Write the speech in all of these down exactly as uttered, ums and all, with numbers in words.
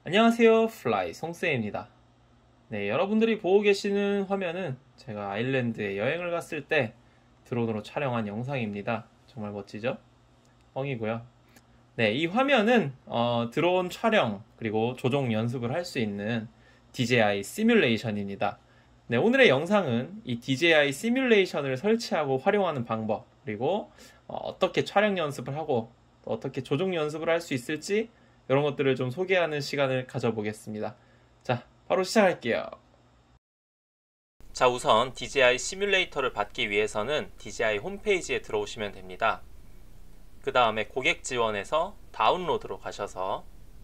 안녕하세요, 플라이 송쌤입니다. 네, 여러분들이 보고 계시는 화면은 제가 아일랜드에 여행을 갔을 때 드론으로 촬영한 영상입니다. 정말 멋지죠? 뻥이고요. 네, 이 화면은 어, 드론 촬영 그리고 조종 연습을 할 수 있는 디제이아이 시뮬레이션입니다. 네, 오늘의 영상은 이 디제이아이 시뮬레이션을 설치하고 활용하는 방법, 그리고 어, 어떻게 촬영 연습을 하고 또 어떻게 조종 연습을 할 수 있을지 이런 것들을 좀 소개하는 시간을 가져보겠습니다. 자, 바로 시작할게요. 자, 우선 디제이아이 시뮬레이터를 받기 위해서는 디제이아이 홈페이지에 들어오시면 됩니다. 그 다음에 고객 지원에서 다운로드로 가셔서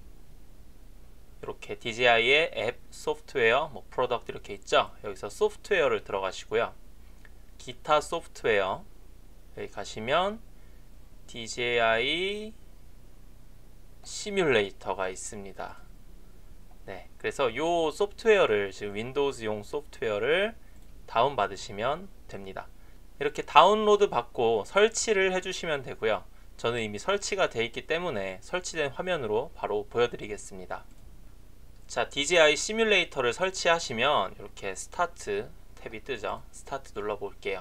이렇게 디제이아이의 앱, 소프트웨어, 뭐 프로덕트 이렇게 있죠? 여기서 소프트웨어를 들어가시고요. 기타 소프트웨어 여기 가시면 디제이아이 시뮬레이터가 있습니다. 네, 그래서 이 소프트웨어를 지금 윈도우즈용 소프트웨어를 다운 받으시면 됩니다. 이렇게 다운로드 받고 설치를 해주시면 되고요. 저는 이미 설치가 되어 있기 때문에 설치된 화면으로 바로 보여드리겠습니다. 자, 디제이아이 시뮬레이터를 설치하시면 이렇게 스타트 탭이 뜨죠. 스타트 눌러 볼게요.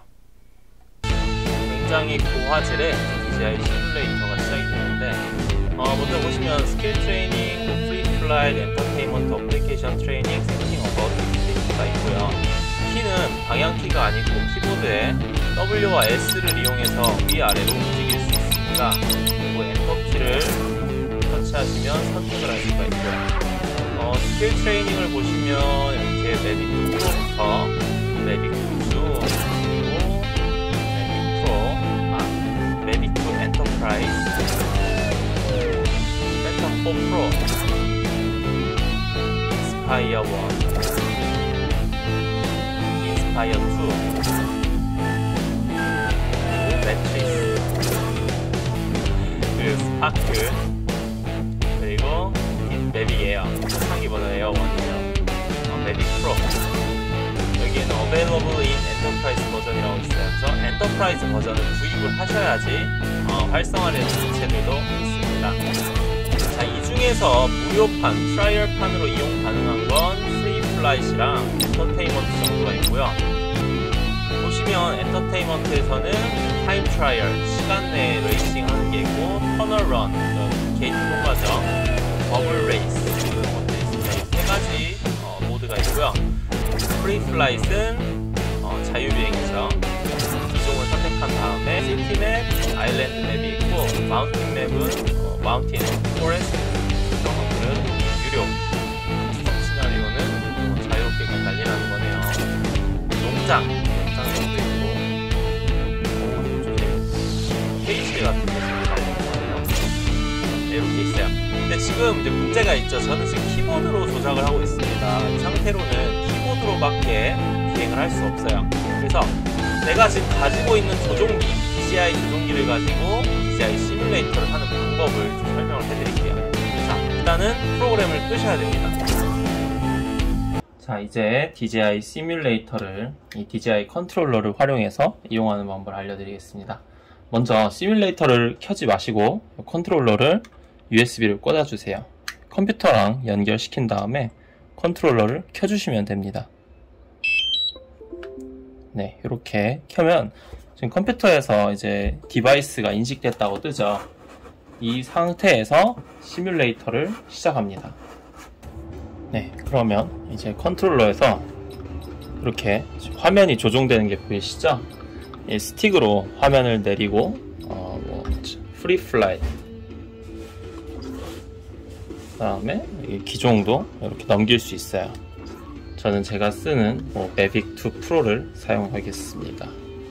굉장히 고화질의 디제이아이 시뮬레이터가 시작이 되는데 어, 먼저 보시면 스킬 트레이닝, 프리 플라이트, 엔터테인먼트, 어플리케이션 트레이닝, 세팅 어바웃 가 있고요. 키는 방향키가 아니고 키보드에 더블유와 에스를 이용해서 위아래로 움직일 수 있습니다. 그리고 엔터키를 터치하시면 선택을 할 수가 있고요. 어, 스킬 트레이닝을 보시면 이렇게 매빅 프로부터 매빅 투, 그리고 매빅 프로, 아, 매빅 투 엔터프라이즈, 사 프로, 인스파이어 원, 인스파이어 투, 그리고 매트리스, 그리고 스파크, 그리고 매빅 에어, 상위 버전 에어 원이죠. 어, 매빅 프로. 여기에는 Available in Enterprise 버전이라고 있어요. 그래서 엔터프라이즈 버전을 구입을 하셔야지 어, 활성화되는 기체들도 있습니다. 자, 이 중에서 무료판, 트라이얼판으로 이용 가능한 건 프리 플라이트랑 엔터테인먼트 정도가 있고요. 보시면 엔터테인먼트에서는 타임 트라이얼, 시간 내에 레이싱 하는 게 있고, 터널 런, 게이트 통과죠, 버블 레이스 이런 것들이 있습니다. 이 세 가지 어, 모드가 있고요. 프리 플라이트는 어, 자유비행이죠. 기종을 선택한 다음에 시티 맵, 아일랜드 맵이 있고, 마운틴 맵은 마운틴, 포레스트 이런 것들은 유료, 스톱 시나리오는 뭐 자유롭게 그냥 달리라는 거네요. 농장, 농장도 있고, 오, 요즘에 페이지 같은 것들이 나오는 거네요. 네, 이렇게 있어요. 근데 지금 이제 문제가 있죠. 저는 지금 키보드로 조작을 하고 있습니다. 이 상태로는 키보드로밖에 비행을 할 수 없어요. 그래서 내가 지금 가지고 있는 조종기, 디제이아이 조종기를 가지고 디제이아이 시뮬레이터를 하는 방법을 좀 설명을 해드릴게요. 자, 일단은 프로그램을 끄셔야 됩니다. 자, 이제 디제이아이 시뮬레이터를 이 디제이아이 컨트롤러를 활용해서 이용하는 방법을 알려드리겠습니다. 먼저 시뮬레이터를 켜지 마시고 컨트롤러를 유에스비를 꽂아주세요. 컴퓨터랑 연결시킨 다음에 컨트롤러를 켜주시면 됩니다. 네, 이렇게 켜면 지금 컴퓨터에서 이제 디바이스가 인식됐다고 뜨죠. 이 상태에서 시뮬레이터를 시작합니다. 네, 그러면 이제 컨트롤러에서 이렇게 화면이 조종되는 게 보이시죠? 이 스틱으로 화면을 내리고 어, 뭐 프리 플라이, 그 다음에 기종도 이렇게 넘길 수 있어요. 저는 제가 쓰는 뭐 매빅 투 프로를 사용하겠습니다.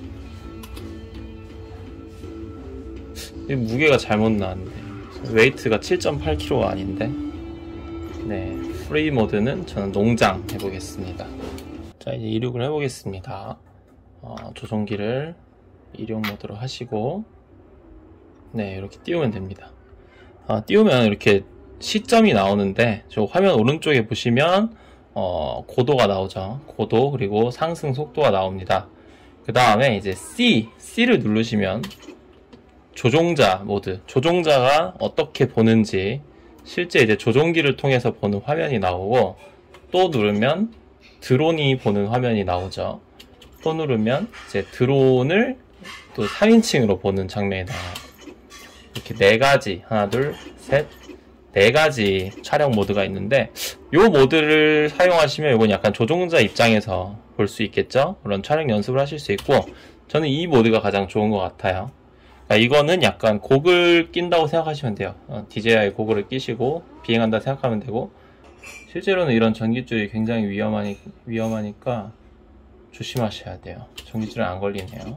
무게가 잘못 나왔는데 웨이트가 칠 점 팔 킬로그램가 아닌데. 네, 프리 모드는 저는 농장 해보겠습니다. 자, 이제 이륙을 해보겠습니다. 어, 조종기를 이륙 모드로 하시고, 네, 이렇게 띄우면 됩니다. 어, 띄우면 이렇게 시점이 나오는데 저 화면 오른쪽에 보시면 어, 고도가 나오죠. 고도, 그리고 상승 속도가 나옵니다. 그 다음에 이제 C, C를 누르시면 조종자 모드, 조종자가 어떻게 보는지 실제 이제 조종기를 통해서 보는 화면이 나오고, 또 누르면 드론이 보는 화면이 나오죠. 또 누르면 이제 드론을 또 삼인칭으로 보는 장면이 나와요. 이렇게 네 가지, 하나, 둘, 셋, 네 가지 촬영 모드가 있는데, 이 모드를 사용하시면 이건 약간 조종자 입장에서 볼 수 있겠죠? 그런 촬영 연습을 하실 수 있고, 저는 이 모드가 가장 좋은 것 같아요. 그러니까 이거는 약간 고글 낀다고 생각하시면 돼요. 어, 디제이아이 고글을 끼시고 비행한다 생각하면 되고, 실제로는 이런 전깃줄이 굉장히 위험하니, 위험하니까 조심하셔야 돼요. 전깃줄에 안 걸리네요.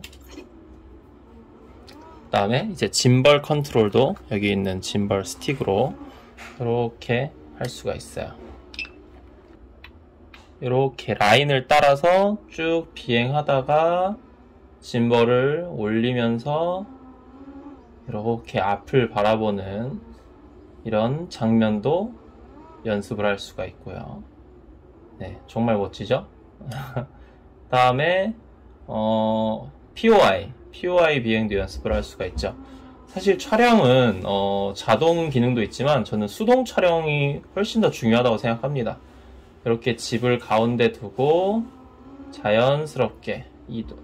그 다음에 이제 짐벌 컨트롤도 여기 있는 짐벌 스틱으로 이렇게 할 수가 있어요. 이렇게 라인을 따라서 쭉 비행하다가 짐벌을 올리면서 이렇게 앞을 바라보는 이런 장면도 연습을 할 수가 있고요. 네, 정말 멋지죠? 다음에 어, 피오아이, 피오아이 비행도 연습을 할 수가 있죠. 사실 촬영은 어, 자동 기능도 있지만 저는 수동 촬영이 훨씬 더 중요하다고 생각합니다. 이렇게 집을 가운데 두고 자연스럽게 이동,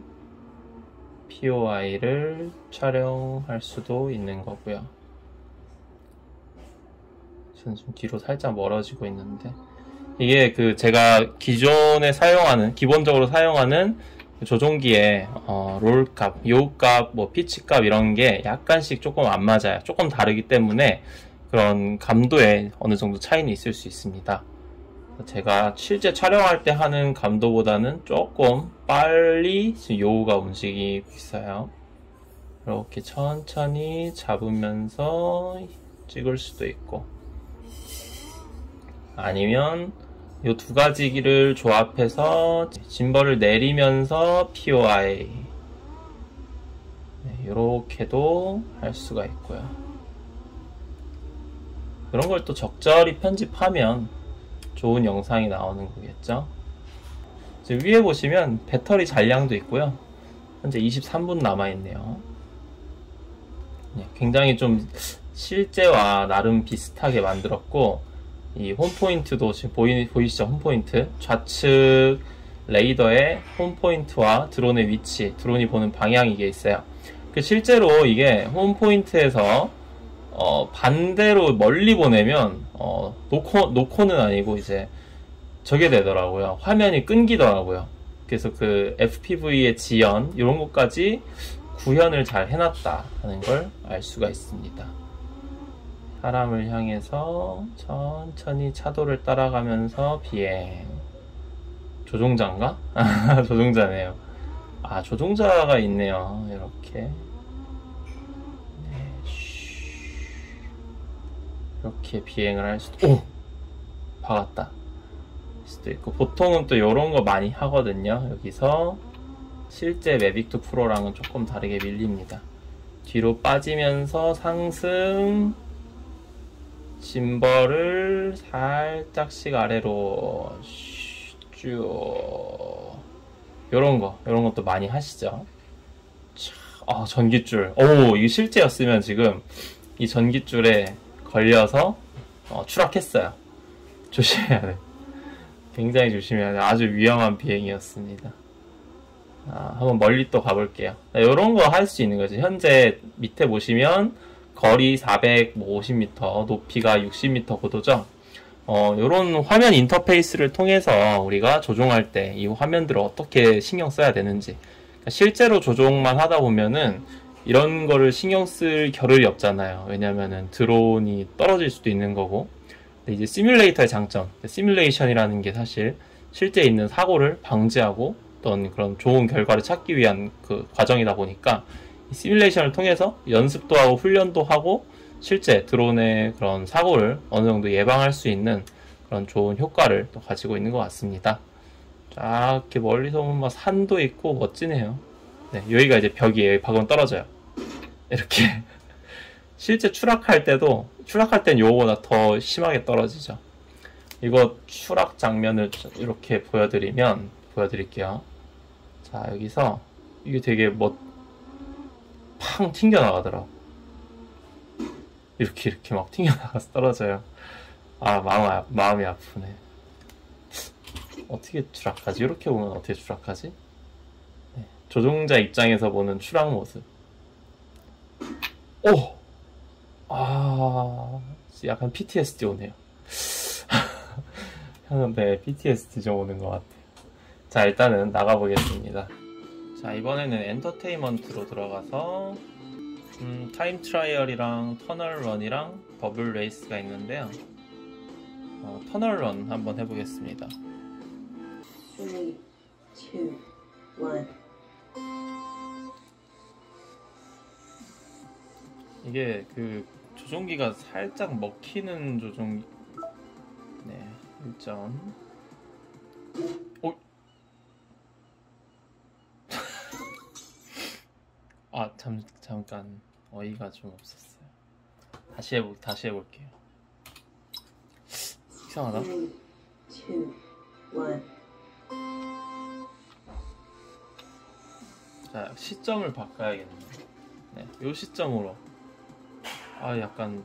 피오아이를 촬영할 수도 있는 거고요. 저는 지금 뒤로 살짝 멀어지고 있는데, 이게 그 제가 기존에 사용하는, 기본적으로 사용하는 조종기의 어, 롤 값, 요우 값, 뭐 피치 값 이런 게 약간씩 조금 안 맞아요. 조금 다르기 때문에 그런 감도에 어느 정도 차이는 있을 수 있습니다. 제가 실제 촬영할 때 하는 감도보다는 조금 빨리 지금 요우가 움직이고 있어요. 이렇게 천천히 잡으면서 찍을 수도 있고, 아니면 이 두 가지 기를 조합해서 짐벌을 내리면서 피오아이, 네, 이렇게도 할 수가 있고요. 그런 걸 또 적절히 편집하면 좋은 영상이 나오는 거겠죠. 지금 위에 보시면 배터리 잔량도 있고요. 현재 이십삼 분 남아있네요. 네, 굉장히 좀 실제와 나름 비슷하게 만들었고, 이 홈포인트도 지금 보이, 보이시죠? 홈포인트. 좌측 레이더의 홈포인트와 드론의 위치, 드론이 보는 방향이 이게 있어요. 그 실제로 이게 홈포인트에서 어, 반대로 멀리 보내면 어, 노코, 노코는 아니고 이제 저게 되더라고요. 화면이 끊기더라고요. 그래서 그 에프피브이의 지연 이런 것까지 구현을 잘 해놨다 하는 걸 알 수가 있습니다. 사람을 향해서 천천히 차도를 따라가면서 비행. 조종자인가? 아, 조종자네요. 아, 조종자가 있네요. 이렇게. 네, 이렇게 비행을 할 수도, 오! 박았다. 수도 있고, 보통은 또 이런 거 많이 하거든요. 여기서 실제 매빅 투 프로랑은 조금 다르게 밀립니다. 뒤로 빠지면서 상승, 짐벌을 살짝씩 아래로 쭉, 요런 거, 요런 것도 많이 하시죠. 아, 전깃줄. 오, 이게 실제였으면 지금 이 전깃줄에 걸려서 어, 추락했어요. 조심해야 돼. 굉장히 조심해야 돼. 아주 위험한 비행이었습니다. 아, 한번 멀리 또 가볼게요. 요런 거 할 수 있는 거죠. 현재 밑에 보시면 거리 사백오십 미터, 높이가 육십 미터 고도죠. 어, 요런 화면 인터페이스를 통해서 우리가 조종할 때 이 화면들을 어떻게 신경 써야 되는지, 그러니까 실제로 조종만 하다 보면은 이런 거를 신경 쓸 겨를이 없잖아요. 왜냐면은 드론이 떨어질 수도 있는 거고. 근데 이제 시뮬레이터의 장점, 시뮬레이션이라는 게 사실 실제 있는 사고를 방지하고 어떤 그런 좋은 결과를 찾기 위한 그 과정이다 보니까 이 시뮬레이션을 통해서 연습도 하고 훈련도 하고 실제 드론의 그런 사고를 어느 정도 예방할 수 있는 그런 좋은 효과를 또 가지고 있는 것 같습니다. 쫙 이렇게 멀리서 보면 막 산도 있고 멋지네요. 네, 여기가 이제 벽이에요. 벽은 떨어져요. 이렇게 실제 추락할 때도, 추락할 땐 요거보다 더 심하게 떨어지죠. 이거 추락 장면을 이렇게 보여드리면, 보여드릴게요. 자, 여기서 이게 되게 뭐 팡 튕겨나가더라고. 이렇게 이렇게 막 튕겨나가서 떨어져요. 아 마음 아, 마음이 아프네. 어떻게 추락하지? 이렇게 보면 어떻게 추락하지? 네. 조종자 입장에서 보는 추락 모습. 오! 아 약간 피티에스디 오네요. 네, 피티에스디 좀 오는 것 같아요. 자, 일단은 나가보겠습니다. 자, 이번에는 엔터테인먼트로 들어가서 음, 타임 트라이얼이랑 터널 런이랑 버블 레이스가 있는데요. 어, 터널 런 한번 해보겠습니다. three, two, one. 이게 그 조종기가 살짝 먹히는 조종. 네, 일 점. 오. 아, 잠 잠깐 어이가 좀 없었어요. 다시 해볼 다시 해볼게요. 이상하다. three, two, one. 자, 시점을 바꿔야겠네. 네, 요 시점으로. 아, 약간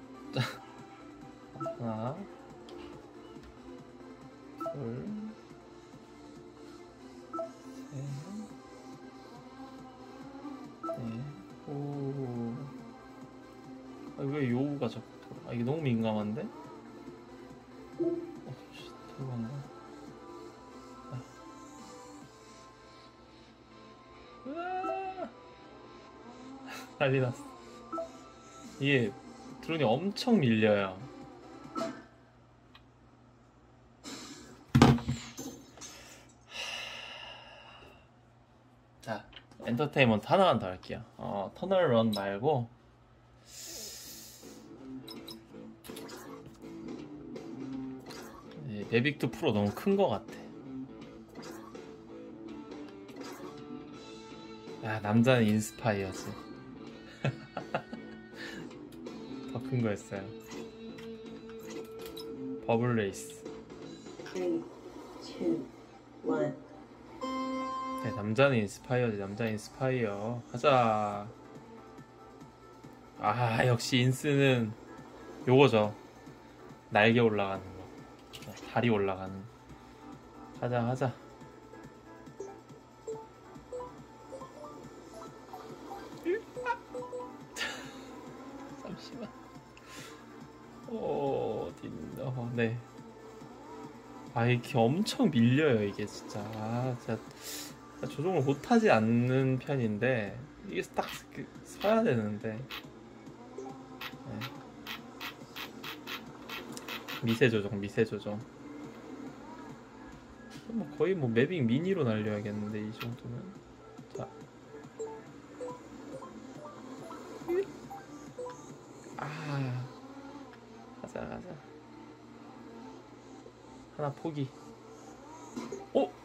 하나, 둘, 셋, 넷, 오. 아, 왜 요가 자꾸 돌아? 아, 이게 너무 민감한데? 어, 씨, 도망가. 아. 으아! 난리 났어. 이게 드론이 엄청 밀려요. 자, 엔터테인먼트 하나만 더 할게요. 어, 터널 런 말고 매빅2 프로 너무 큰 거 같아. 야, 남자는 인스파이어지. 더 큰 거였어요. 버블 레이스. three, two, one. 네, 남자는 인스파이어지. 남자 인스파이어. 하자. 아, 역시 인스는 요거죠. 날개 올라가는 거. 다리 올라가는. 하자 하자. 잠시만. 어, 어디 있나? 네. 아, 이렇게 엄청 밀려요 이게 진짜. 아, 진짜 조종을 못하지 않는 편인데 이게 딱 서야 되는데. 네. 미세 조정, 미세 조정. 뭐 거의 뭐 매빅 미니로 날려야겠는데 이 정도면. 자. 아. 가자 가자. 하나 포기. 오!